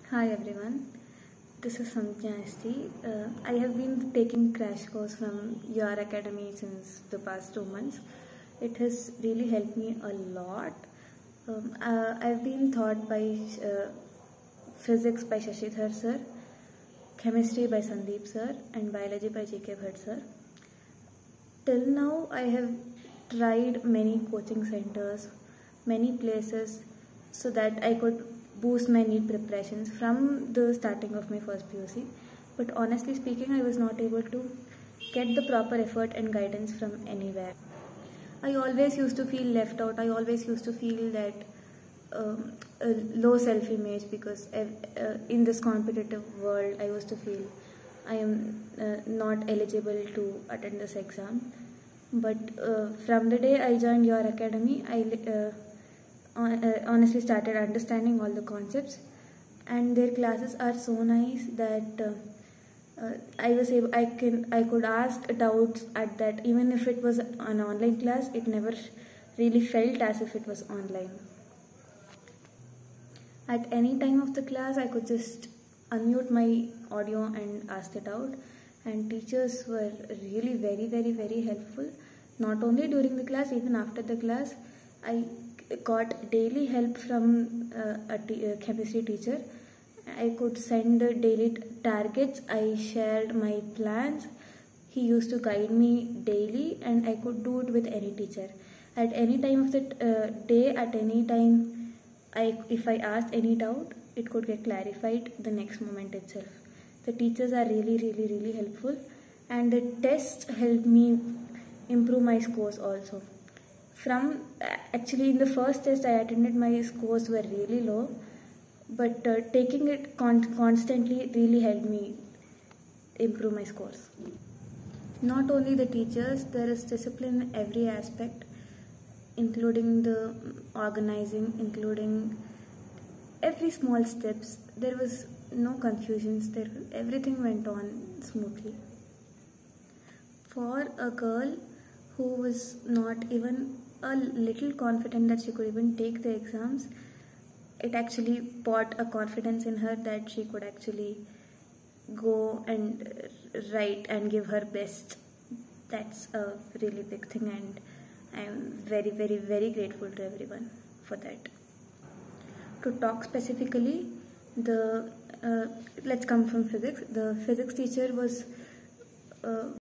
Hi everyone, this is Samjna Asti. I have been taking crash course from your academy since the past 2 months. It has really helped me a lot. I've been taught by physics by Shashidhar sir, chemistry by Sandeep sir, and biology by G.K. Bhatt sir. Till now, I have tried many coaching centers, many places, so that I could boost my NEET preparations from the starting of my first PUC. But honestly speaking, I was not able to get the proper effort and guidance from anywhere. I always used to feel left out. I always used to feel that a low self-image because in this competitive world, I used to feel I am not eligible to attend this exam. But from the day I joined your academy, I honestly started understanding all the concepts, and their classes are so nice that I could ask doubts at that. Even if it was an online class, it never really felt as if it was online. At any time of the class, I could just unmute my audio and ask it out. And teachers were really very helpful. Not only during the class, even after the class, I got daily help from a chemistry teacher. I could send the daily targets. I shared my plans. He used to guide me daily, and I could do it with any teacher. At any time of the day, at any time, if I asked any doubt, it could get clarified the next moment itself. The teachers are really helpful, and the tests helped me improve my scores also. Actually, in the first test I attended, my scores were really low, but taking it constantly really helped me improve my scores. Not only the teachers, there is discipline in every aspect, including the organizing, including every small steps. There was no confusions. Everything went on smoothly. For a girl who was not even a little confident that she could even take the exams, it actually brought a confidence in her that she could actually go and write and give her best. That's a really big thing, and I'm very grateful to everyone for that. To talk specifically, let's come from physics. The physics teacher was